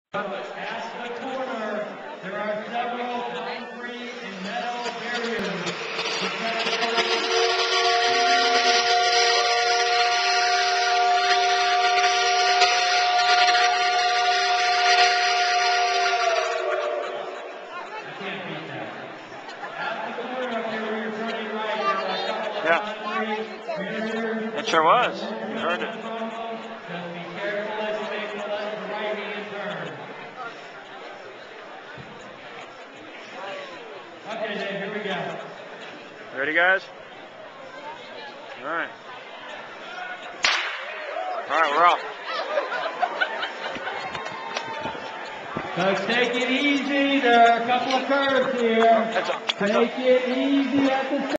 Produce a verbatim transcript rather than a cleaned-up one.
Past the corner, there are several concrete and metal barriers. Yeah, it sure was. You heard it. Just be careful as you make the left and right hand turn. Okay, then, here we go. Ready, guys? All right. All right, we're off. So take it easy. There are a couple of curves here. Heads up. Heads Take up. it easy at the